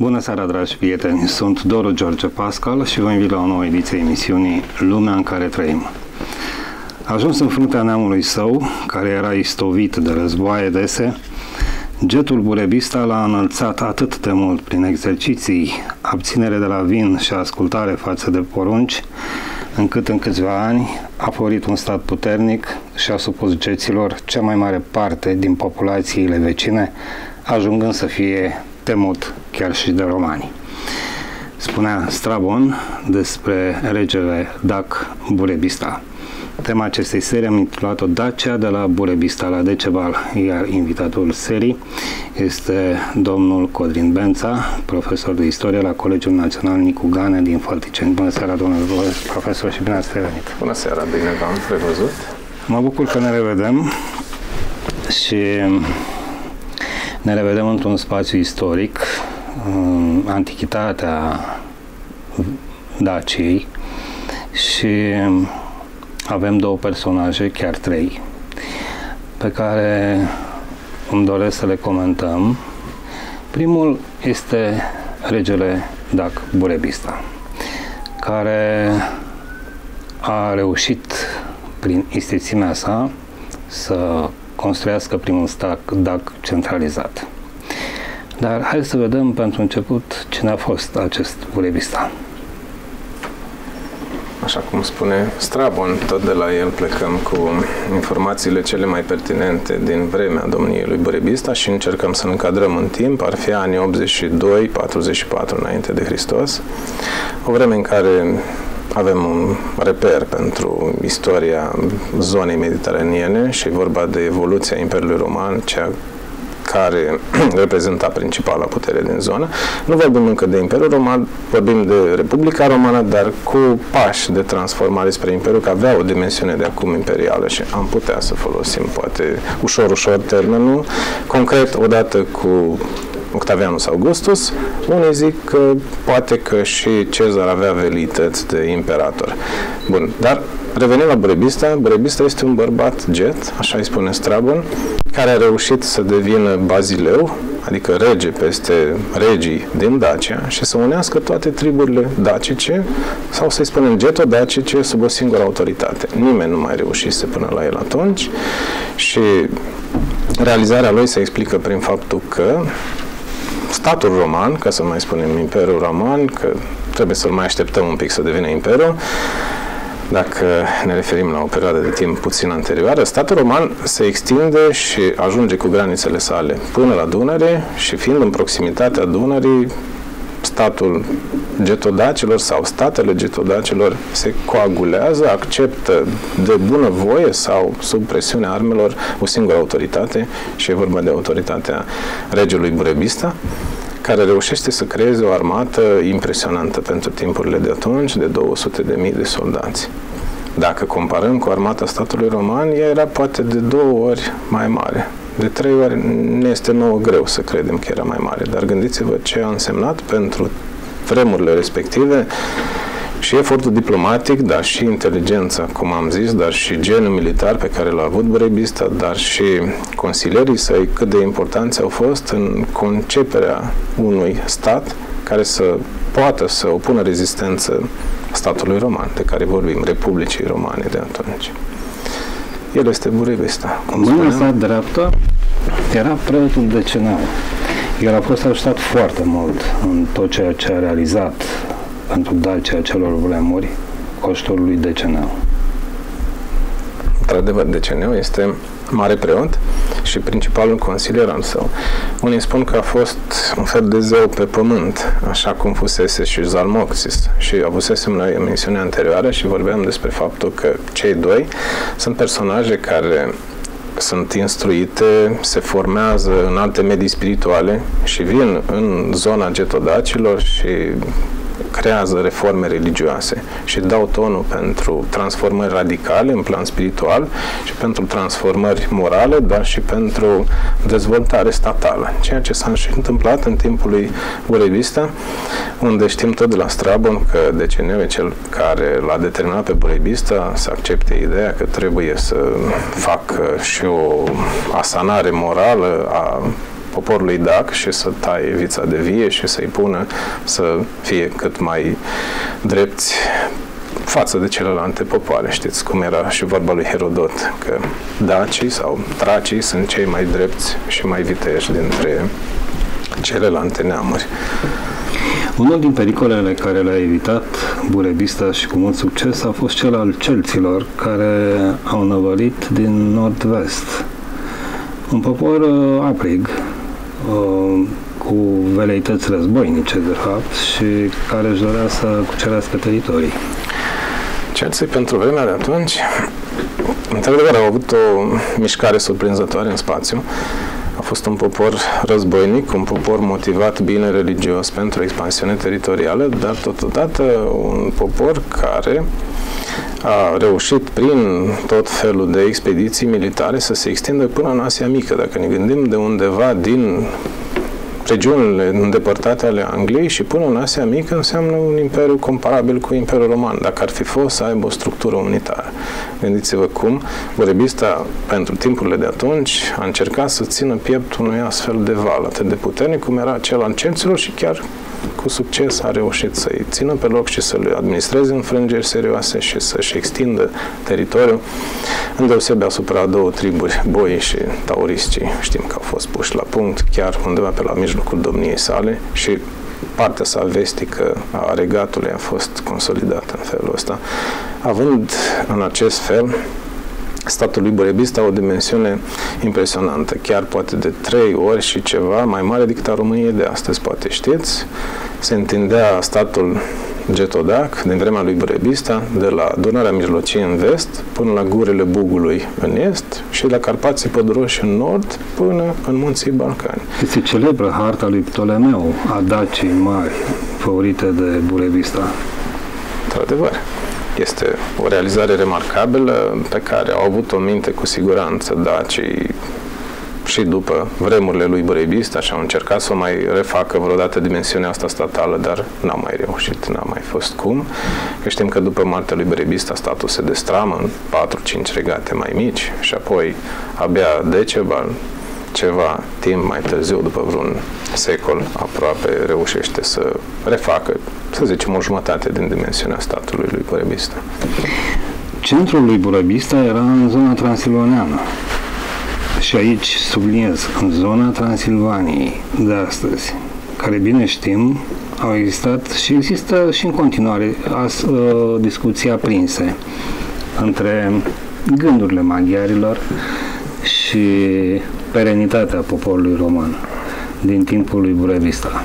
Bună seara, dragi prieteni! Sunt Doru George Pascal și vă invit la o nouă ediție emisiunii Lumea în care trăim. Ajuns în fruntea neamului său, care era istovit de războaie dese, getul burebista l-a înălțat atât de mult prin exerciții, abținere de la vin și ascultare față de porunci, încât în câțiva ani a florit un stat puternic și a supus geților cea mai mare parte din populațiile vecine, ajungând să fie temut chiar și de romani. Spunea Strabon despre regele Dac Burebista. Tema acestei serii am intitulat-o Dacia de la Burebista la Decebal, iar invitatul serii este domnul Codrin Bența, profesor de istorie la Colegiul Național Nicu Ganea din Fălticeni. Bună seara, domnule profesor, și bine ați revenit! Bună seara, bine v-am revăzut! Mă bucur că ne revedem și ne revedem într-un spațiu istoric, antichitatea Daciei, și avem două personaje, chiar trei, pe care îmi doresc să le comentăm. Primul este regele Dac Burebista, care a reușit prin istețimea sa să construiască primul stat Dac centralizat. Dar hai să vedem pentru început cine a fost acest Burebista. Așa cum spune Strabon, tot de la el plecăm cu informațiile cele mai pertinente din vremea domniei lui Burebista și încercăm să ne încadrăm în timp. Ar fi anii 82-44 înainte de Hristos, o vreme în care avem un reper pentru istoria zonei mediteraniene și vorba de evoluția Imperiului Roman, cea care reprezenta principala putere din zonă. Nu vorbim încă de Imperiul Roman, vorbim de Republica Romană, dar cu pași de transformare spre Imperiul, că avea o dimensiune de acum imperială și am putea să folosim, poate, ușor termenul. Concret, odată cu Octavianus Augustus, unii zic că poate că și Cezar avea velități de imperator. Bun, dar revenim la Burebista. Burebista este un bărbat get, așa îi spune Strabon, care a reușit să devină bazileu, adică rege peste regii din Dacia, și să unească toate triburile dacice, sau să-i spunem geto-dacice, sub o singură autoritate. Nimeni nu mai reușise până la el atunci și realizarea lui se explică prin faptul că statul roman, ca să mai spunem Imperiul Roman, că trebuie să-l mai așteptăm un pic să devină imperiu, dacă ne referim la o perioadă de timp puțin anterioară, statul roman se extinde și ajunge cu granițele sale până la Dunăre și, fiind în proximitatea Dunării, statul getodacilor sau statele getodacilor se coagulează, acceptă de bunăvoie sau sub presiunea armelor o singură autoritate, și e vorba de autoritatea regelui Burebista, care reușește să creeze o armată impresionantă pentru timpurile de atunci, de 200.000 de soldați. Dacă comparăm cu armata statului roman, ea era poate de 2 ori mai mare. De 3 ori ne este nouă greu să credem că era mai mare, dar gândiți-vă ce a însemnat pentru vremurile respective și efortul diplomatic, dar și inteligența, cum am zis, dar și genul militar pe care l-a avut Burebista, dar și consilierii săi, cât de importanți au fost în conceperea unui stat care să poată să opună rezistență statului roman, de care vorbim, Republicii Romane de atunci. El este Burebista. Mâna sa dreaptă era preotul Deceneu. El a fost ajutat foarte mult în tot ceea ce a realizat pentru Dacia celor vremuri, cu ajutorul lui Deceneu. Într-adevăr, Deceneu este mare preot și principalul consilier al său. Unii spun că a fost un fel de zeu pe pământ, așa cum fusese și Zalmoxis. Și avusesem noi în emisiunea anterioară și vorbeam despre faptul că cei doi sunt personaje care sunt instruite, se formează în alte medii spirituale și vin în zona getodacilor și creează reforme religioase și dau tonul pentru transformări radicale în plan spiritual și pentru transformări morale, dar și pentru dezvoltare statală. Ceea ce s-a și întâmplat în timpul lui Burebista, unde știm tot de la Strabon că Deceneu e cel care l-a determinat pe Burebista să accepte ideea că trebuie să facă și o asanare morală a poporului dac și să taie vița de vie și să-i pună să fie cât mai drepți față de celelalte popoare. Știți cum era și vorba lui Herodot, că dacii sau tracii sunt cei mai drepți și mai viteji dintre celelalte neamuri. Unul din pericolele care le-a evitat Burebista și cu mult succes a fost cel al celților, care au năvălit din nord-vest. Un popor aprig, cu veleități războinice, de fapt, și care își dorea să cucerească teritorii. Celții, pentru vremea de atunci, într-adevăr, au avut o mișcare surprinzătoare în spațiu. A fost un popor războinic, un popor motivat bine religios pentru expansiune teritorială, dar totodată un popor care a reușit prin tot felul de expediții militare să se extindă până în Asia Mică. Dacă ne gândim de undeva din regiunile îndepărtate ale Angliei și până în Asia Mică, înseamnă un imperiu comparabil cu Imperiul Roman, dacă ar fi fost să aibă o structură unitară. Gândiți-vă cum Burebista, pentru timpurile de atunci, a încercat să țină piept unui astfel de val atât de puternic cum era cel al celților și chiar cu succes a reușit să-i țină pe loc și să le administreze înfrângeri serioase și să-și extindă teritoriul, îndeosebi asupra a două triburi, boii și tauriscii. Știm că au fost puși la punct chiar undeva pe la mijlocul domniei sale și partea sa vestică a regatului a fost consolidată în felul ăsta, având în acest fel statul lui Burebista o dimensiune impresionantă, chiar poate de 3 ori și ceva mai mare decât a României de astăzi, poate știți. Se întindea statul Getodac din vremea lui Burebista, de la Dunărea Mijlocie în vest până la gurile Bugului în est și la Carpații Păduroși în nord până în munții Balcani. Este celebră harta lui Ptolemeu a Dacii Mari, făurită de Burebista. Într-adevăr. Este o realizare remarcabilă pe care au avut o minte cu siguranță dacii și după vremurile lui Burebista și au încercat să o mai refacă vreodată dimensiunea asta statală, dar n-au mai reușit, n-a mai fost cum. Că știm că după moartea lui Burebista statul se destramă în 4-5 regate mai mici și apoi abia Decebal, ceva timp mai târziu, după vreun secol aproape, reușește să refacă, să zicem, o jumătate din dimensiunea statului lui Burebista. Centrul lui Burebista era în zona transilvaneană. Și aici subliniez, în zona Transilvaniei de astăzi, care bine știm, au existat și există și în continuare discuții aprinse între gândurile maghiarilor și perenitatea poporului roman din timpul lui Burebista.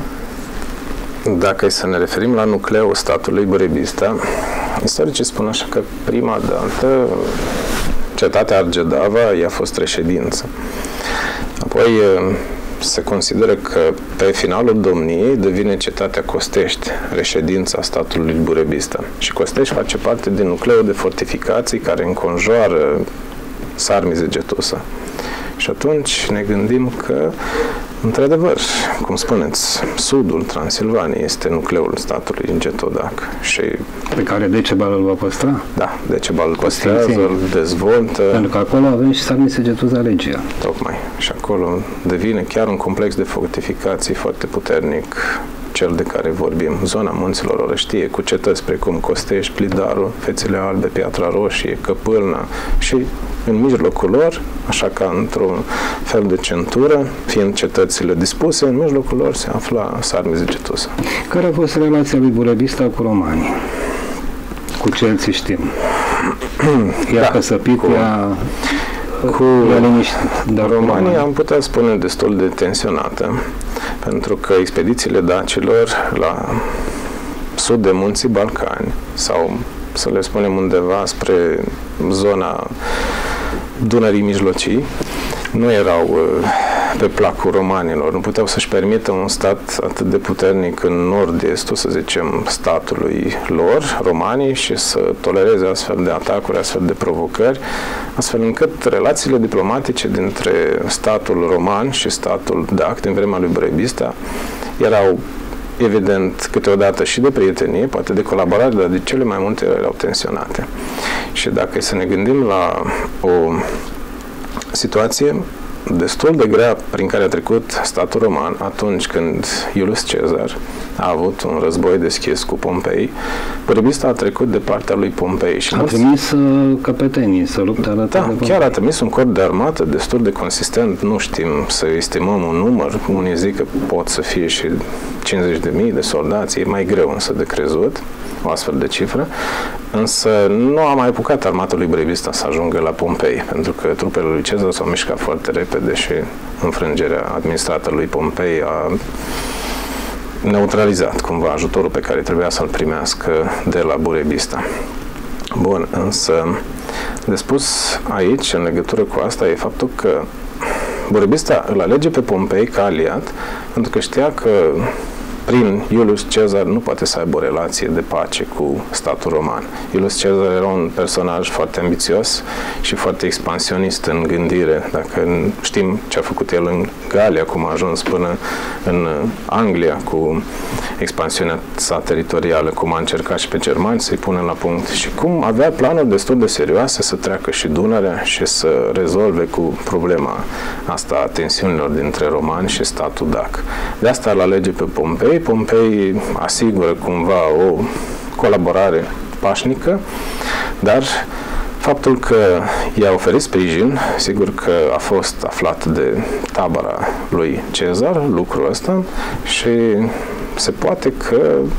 Dacă e să ne referim la nucleul statului Burebista, istoricii spun așa că prima dată cetatea Argedava i-a fost reședință. Apoi se consideră că pe finalul domniei devine cetatea Costești, reședința statului Burebista. Și Costești face parte din nucleul de fortificații care înconjoară Sarmizegetusa. Și atunci ne gândim că, într-adevăr, cum spuneți, sudul Transilvaniei este nucleul statului Getodac. Și pe care Decebal îl va păstra? Da, Decebal îl păstrează, îl dezvoltă. Pentru că acolo avem și Sarmizegetusa Regia. Tocmai. Și acolo devine chiar un complex de fortificații foarte puternic, cel de care vorbim. Zona Munților Orăștie, cu cetăți precum Costești, Plidarul, Fețele Albe, Piatra Roșie, Căpâlna și în mijlocul lor, așa ca într-un fel de centură, fiind cetățile dispuse, în mijlocul lor se afla Sarmizegetusa. Care a fost relația lui Burebista cu romanii? Cu celții știm. Ea căsăpit, cu liniștit. Dar romanii am putea spune destul de tensionată, pentru că expedițiile dacilor la sud de munții Balcani sau, să le spunem, undeva spre zona Dunării Mijlocii, nu erau pe placul romanilor. Nu puteau să-și permită un stat atât de puternic în nord-estul, să zicem, statului lor, romanii, și să tolereze astfel de atacuri, astfel de provocări, astfel încât relațiile diplomatice dintre statul roman și statul dac din vremea lui Burebista erau evident câteodată și de prietenie, poate de colaborare, dar de cele mai multe erau tensionate. Și dacă să ne gândim la o situație destul de grea prin care a trecut statul roman atunci când Iulius Cezar a avut un război deschis cu Pompei. Burebista a trecut de partea lui Pompei. Și a trimis căpetenii să lupte alături de Pompei. Chiar a trimis un corp de armată destul de consistent. Nu știm să estimăm un număr. Unii zic că pot să fie și 50.000 de soldați. E mai greu însă de crezut o astfel de cifră. Însă nu a mai apucat armata lui Burebista să ajungă la Pompei, pentru că trupele lui Cezar s-au mișcat foarte repede și înfrângerea administrată lui Pompei a neutralizat cumva ajutorul pe care trebuia să-l primească de la Burebista. Bun, însă de spus aici, în legătură cu asta, e faptul că Burebista îl alege pe Pompei ca aliat, pentru că știa că prin Iulius Cezar nu poate să aibă o relație de pace cu statul roman. Iulius Cezar era un personaj foarte ambițios și foarte expansionist în gândire. Dacă știm ce a făcut el în Galia, cum a ajuns până în Anglia cu expansiunea sa teritorială, cum a încercat și pe germani să-i pună la punct și cum avea planuri destul de serioase să treacă și Dunărea și să rezolve cu problema asta a tensiunilor dintre romani și statul dac. De asta îl alege pe Pompei. Pompei asigură cumva o colaborare pașnică, dar faptul că i-a oferit sprijin, sigur că a fost aflat de tabăra lui Cezar, lucrul ăsta, și se poate că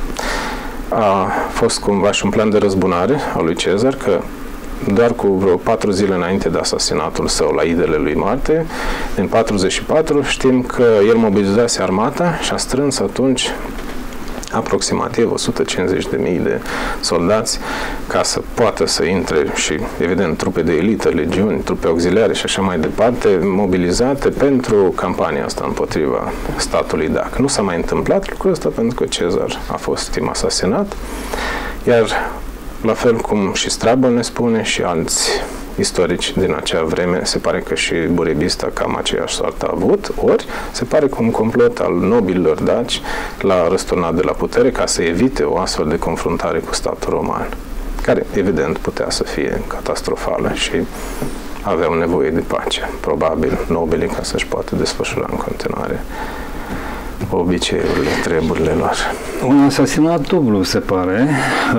a fost cumva și un plan de răzbunare al lui Cezar, că doar cu vreo 4 zile înainte de asasinatul său la idele lui Marte, din 44, știm că el mobilizase armata și a strâns atunci aproximativ 150.000 de soldați ca să poată să intre și, evident, trupe de elită, legiuni, trupe auxiliare și așa mai departe, mobilizate pentru campania asta împotriva statului dac. Nu s-a mai întâmplat lucrul ăsta pentru că Cezar a fost asasinat, iar la fel cum și Strabon ne spune și alți istorici din acea vreme, se pare că și Burebista cam aceeași soartă a avut, ori se pare că un complot al nobililor daci l-a răsturnat de la putere ca să evite o astfel de confruntare cu statul roman, care evident putea să fie catastrofală și aveau nevoie de pace, probabil nobilii, ca să-și poată desfășura în continuare obiceiurile, treburile lor. Un asasinat dublu, se pare.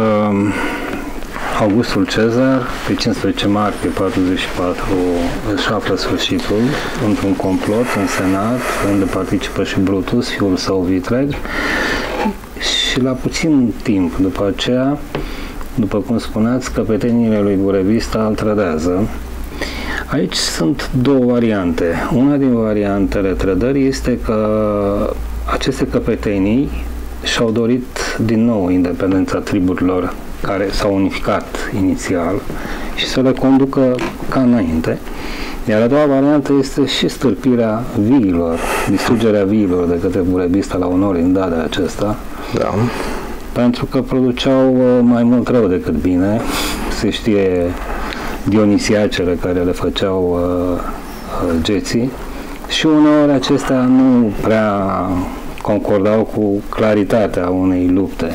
Augustul Cezar, pe 15 martie 44, își află sfârșitul într-un complot în Senat, unde participă și Brutus, fiul său Vitreg, și la puțin timp după aceea, după cum spuneați, căpetenile lui Burebista îl trădează. Aici sunt două variante. Una din variantele trădării este că aceste căpetenii și-au dorit din nou independența triburilor care s-au unificat inițial și să le conducă ca înainte. Iar a doua variantă este și stârpirea viilor, distrugerea viilor de către Burebista la Onorinda de acesta. Da. Pentru că produceau mai mult rău decât bine. Se știe dionisiacele care le făceau geții și uneori acestea nu prea concordau cu claritatea unei lupte.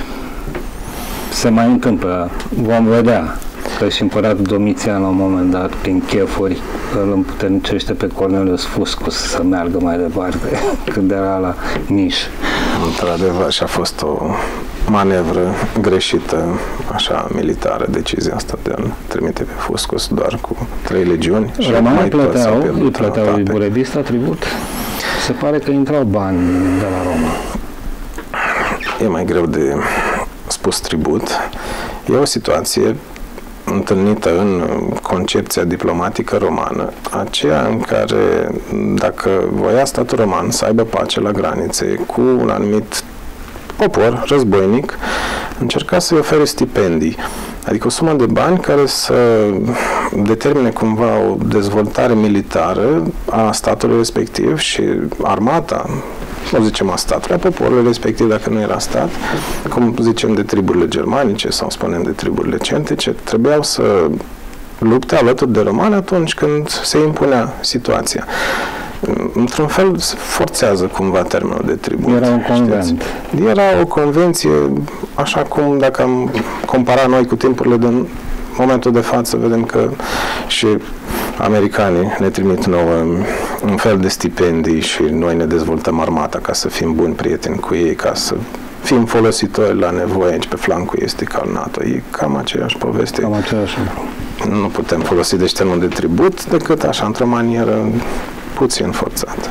Se mai întâmplă, vom vedea că și împăratul Domitian la un moment dat, prin chefuri, îl împuternicește pe Cornelius Fuscus să meargă mai departe, când era la Niș. Într-adevăr, și a fost o manevră greșită, așa, militară, decizia asta de a-l trimite pe Fuscus doar cu 3 legiuni. Romanii plăteau lui Burebista tribut? Se pare că intrau bani de la Roma. E mai greu de spus tribut. E o situație întâlnită în concepția diplomatică romană, aceea în care dacă voia statul roman să aibă pace la granițe cu un anumit popor războinic, încerca să-i ofere stipendii, adică o sumă de bani care să determine cumva o dezvoltare militară a statului respectiv și armata, nu zicem a statului, a poporului respectiv, dacă nu era stat, cum zicem de triburile germanice sau spunem de triburile celtice, trebuiau să lupte alături de romani atunci când se impunea situația. Într-un fel se forțează cumva termenul de tribut. Era un convent. Era o convenție, așa cum dacă am comparat noi cu timpurile din momentul de față, vedem că și americanii ne trimit nouă un fel de stipendii și noi ne dezvoltăm armata ca să fim buni prieteni cu ei, ca să fim folositori la nevoie aici pe flancul estic al NATO. E cam aceeași poveste. Cam aceeași. Nu putem folosi deci termenul de tribut decât așa, într-o manieră puțin forțată.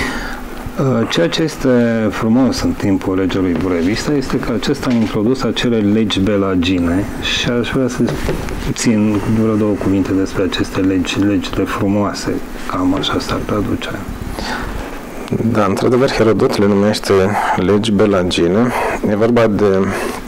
Ceea ce este frumos în timpul regelui Burebista este că acesta a introdus acele legi belagine și aș vrea să țin vreo două cuvinte despre aceste legile frumoase, cam așa s-ar traduce. Da, într-adevăr, Herodot le numește legi belagine. E vorba de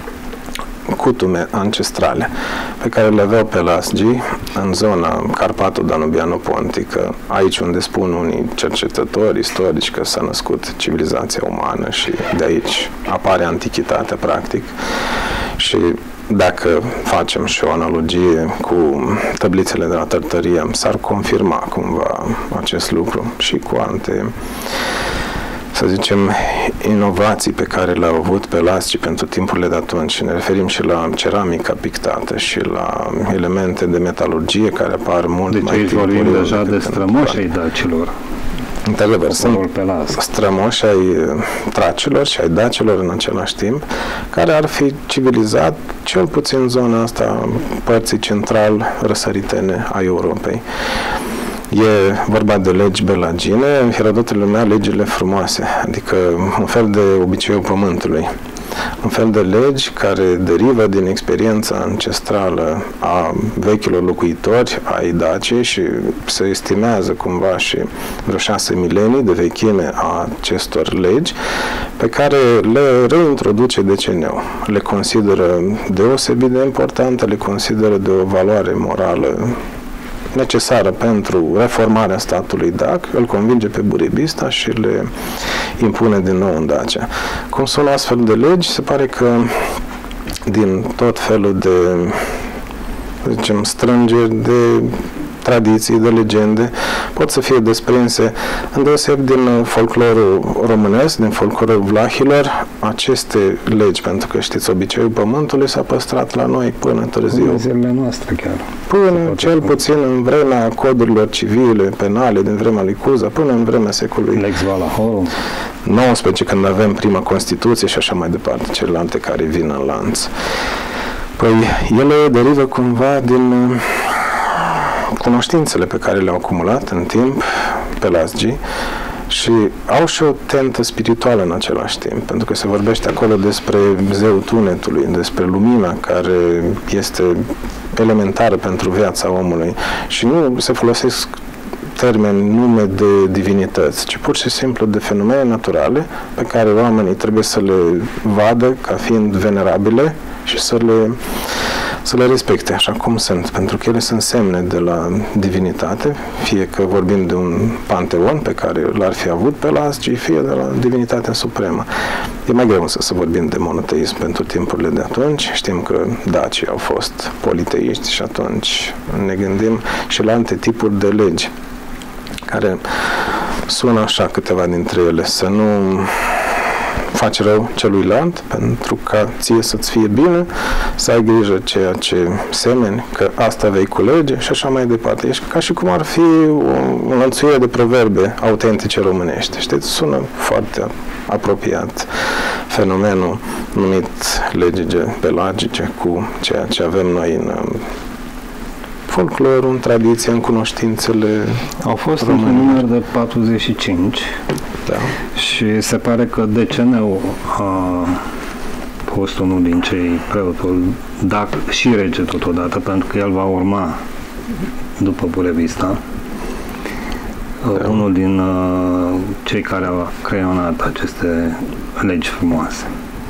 cutume ancestrale pe care le aveau pelasgii în zona Carpato-Danubiano-Pontică, aici unde spun unii cercetători istorici că s-a născut civilizația umană și de aici apare antichitatea, practic. Și dacă facem și o analogie cu tablițele de la Tărtărie, s-ar confirma cumva acest lucru și cu alte, să zicem, inovații pe care le-au avut pelasgii pentru timpurile de atunci. Și ne referim și la ceramica pictată și la elemente de metalurgie care apar mult deci mai aici vorbim deja de strămoși ai dacilor. Într-adevăr, sunt strămoși ai tracilor și ai dacilor în același timp, care ar fi civilizat cel puțin zona asta, părții central-răsăritene a Europei. E vorba de legi belagine, Herodot le numea legile frumoase, adică un fel de obiceiul pământului. Un fel de legi care derivă din experiența ancestrală a vechilor locuitori ai Daciei și se estimează cumva și vreo 6 milenii de vechime a acestor legi pe care le reintroduce deceneu. Le consideră deosebit de importante, le consideră de o valoare morală necesară pentru reformarea statului Dac, îl convinge pe Burebista și le impune din nou în Dacia. Cum sunt astfel de legi, se pare că din tot felul de, să zicem, strângeri de tradiții, de legende, pot să fie desprinse îndeoseb din folclorul românesc, din folclorul vlahilor, aceste legi, pentru că știți, obiceiul pământului s-a păstrat la noi până târziu. În zilele noastre chiar. Până cel puțin în vremea codurilor civile, penale, din vremea lui Cuza, până în vremea secolului Lex Valahorum 19, când avem prima Constituție și așa mai departe, celelalte care vin în lanț. Păi ele derivă cumva din cunoștințele pe care le-au acumulat în timp pelasgii și au și o tentă spirituală în același timp, pentru că se vorbește acolo despre zeul tunetului, despre lumina care este elementară pentru viața omului și nu se folosesc termeni, nume de divinități, ci pur și simplu de fenomene naturale pe care oamenii trebuie să le vadă ca fiind venerabile și să le respecte așa cum sunt, pentru că ele sunt semne de la divinitate, fie că vorbim de un panteon pe care l-ar fi avut pelasgii, fie de la divinitatea supremă. E mai greu să vorbim de monoteism pentru timpurile de atunci. Știm că dacii au fost politeiști și atunci ne gândim și la alte tipuri de legi care sună așa, câteva dintre ele: să nu faci rău celuilalt pentru ca ție să-ți fie bine, să ai grijă ceea ce semeni, că asta vei culege și așa mai departe. Ești ca și cum ar fi o înlănțuire de proverbe autentice românești. Știți, sună foarte apropiat fenomenul numit legile pelagice cu ceea ce avem noi în folclor, în tradiție, în cunoștințele au fost un număr de 45. Da. Și se pare că Deceneu a fost unul din cei preotul Dac și rege totodată, pentru că el va urma după Burebista, unul din cei care au creionat aceste legi frumoase.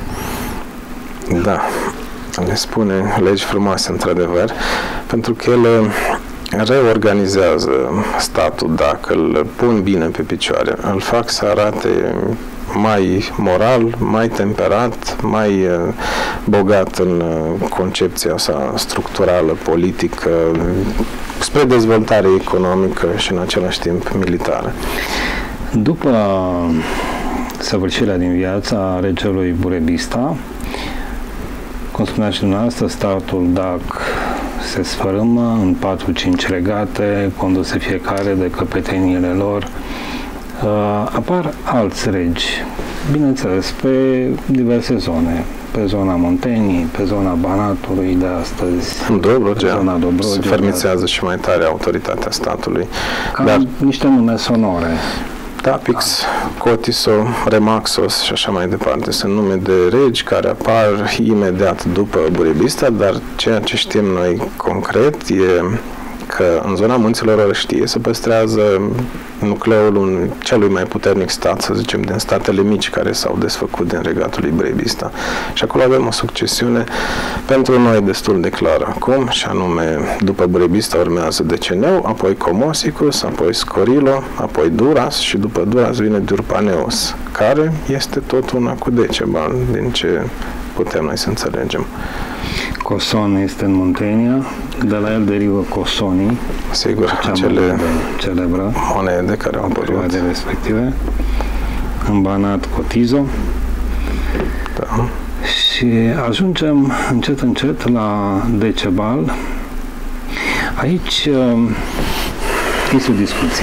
Da, le spune legi frumoase, într-adevăr, pentru că ele reorganizează statul, dacă îl pun bine pe picioare, îl fac să arate mai moral, mai temperat, mai bogat în concepția sa structurală, politică, spre dezvoltare economică și în același timp militară. După săvârșirea din viața regelui Burebista, cum spunea și dumneavoastră, statul Dac se sfărâmă în 4-5 regate, conduse fiecare de căpeteniile lor. Apar alți regi, bineînțeles, pe diverse zone, pe zona Munteniei, pe zona Banatului de astăzi, Dobrogea, zona Dobrogea, se fermițează și mai tare autoritatea statului. Dar niște nume sonore. Tapix, Cotiso, Remaxos și așa mai departe. Sunt nume de regi care apar imediat după Burebista, dar ceea ce știm noi concret e că în zona Munților Orăștie se păstrează nucleul celui mai puternic stat, să zicem, din statele mici care s-au desfăcut din regatul lui Burebista. Și acolo avem o succesiune pentru noi destul de clară acum, și anume, după Burebista urmează Deceneu, apoi Comosicus, apoi Scorilo, apoi Duras și după Duras vine Durpaneus, care este tot una cu Decebal, din ce putem noi să înțelegem. Coson este în Muntenia, de la el derivă Cosonii, sigur, acele celebră monede care au apărut respective, în Banat Cotizo. Da. Și ajungem încet la Decebal. Aici este o discuție.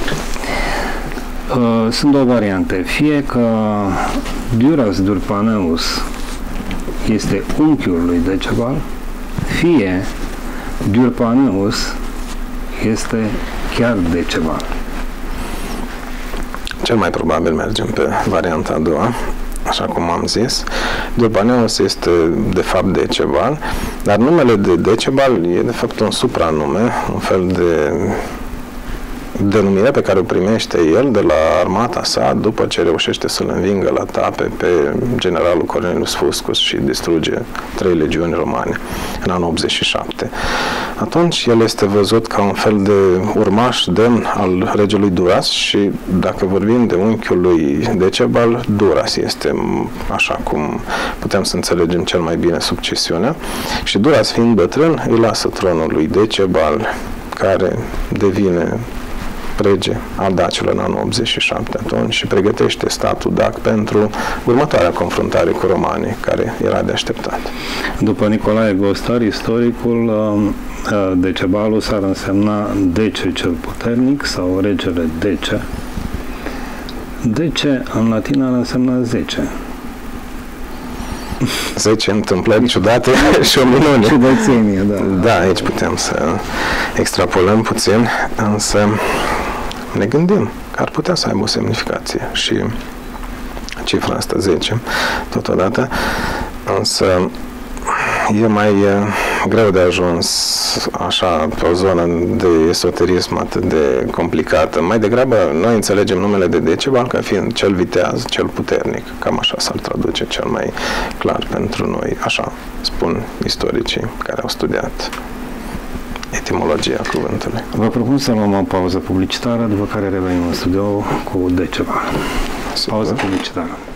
Sunt două variante. Fie că Duras Durpaneus este unchiul lui Decebal, fie Durpaneus este chiar Decebal. Cel mai probabil mergem pe varianta a doua, așa cum am zis. Durpaneus este de fapt Decebal, dar numele de Decebal e de fapt un supranume, un fel de denumire pe care o primește el de la armata sa după ce reușește să-l învingă la tape pe generalul Cornelius Fuscus și distruge 3 legiuni romane în anul 87. Atunci el este văzut ca un fel de urmaș demn al regelui Duras și dacă vorbim de unchiul lui Decebal, Duras este, așa cum putem să înțelegem cel mai bine, succesiunea, și Duras fiind bătrân îi lasă tronul lui Decebal, care devine rege al dacilor în anul 87 atunci și pregătește statul dac pentru următoarea confruntare cu romanii, care era de așteptat. După Nicolae Gostar, istoricul, Decebalul s-ar însemna Dece cel puternic sau regele Dece. Dece în latină ar însemna 10. 10 întâmplări ciudate și o minune. Ciudățenie, da. Da, aici putem să extrapolăm puțin, însă ne gândim că ar putea să aibă o semnificație și cifra asta 10 totodată, însă e mai greu de ajuns așa pe o zonă de esoterism atât de complicată. Mai degrabă noi înțelegem numele de Decebal ca fiind cel viteaz, cel puternic. Cam așa s-ar traduce cel mai clar pentru noi. Așa spun istoricii care au studiat etimologia cuvântului. Vă propun să luăm o pauză publicitară, după care revenim în studio cu Decebal. Pauză publicitară.